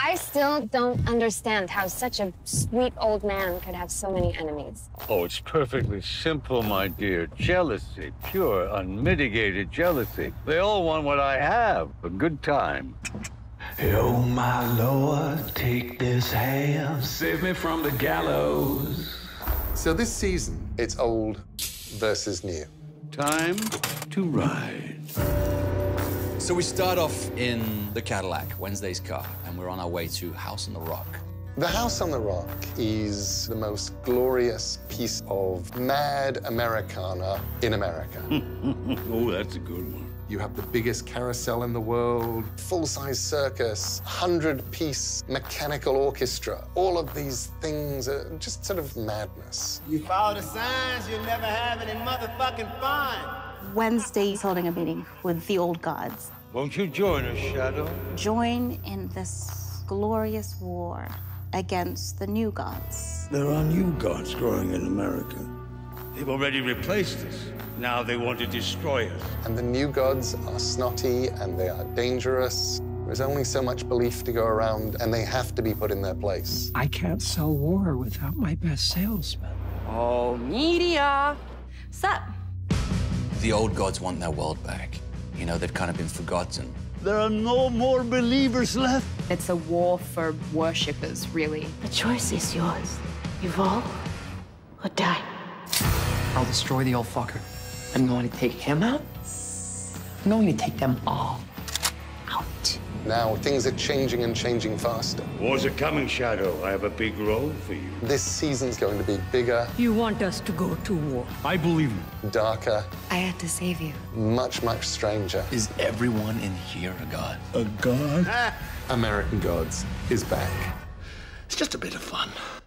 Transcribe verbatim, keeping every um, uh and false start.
I still don't understand how such a sweet old man could have so many enemies. Oh, it's perfectly simple, my dear. Jealousy, pure, unmitigated jealousy. They all want what I have, a good time. Oh, my Lord, take this hand, save me from the gallows. So this season, it's old versus new. Time to ride. So we start off in the Cadillac, Wednesday's car, and we're on our way to House on the Rock. The House on the Rock is the most glorious piece of mad Americana in America. Oh, that's a good one. You have the biggest carousel in the world, full-size circus, hundred-piece mechanical orchestra. All of these things are just sort of madness. You follow the signs, you'll never have any motherfucking fun. Wednesday's holding a meeting with the old gods. Won't you join us, Shadow? Join in this glorious war against the new gods. There are new gods growing in America. They've already replaced us. Now they want to destroy us. And the new gods are snotty and they are dangerous. There's only so much belief to go around, and they have to be put in their place. I can't sell war without my best salesman. Oh, media. Sup? The old gods want their world back. You know, they've kind of been forgotten. There are no more believers left. It's a war for worshippers, really. The choice is yours. Evolve or die. I'll destroy the old fucker. I'm going to take him out. I'm going to take them all out. Now, things are changing and changing faster. Wars are coming, Shadow. I have a big role for you. This season's going to be bigger. You want us to go to war? I believe you. Darker. I had to save you. Much, much stranger. Is everyone in here a god? A god? American Gods is back. It's just a bit of fun.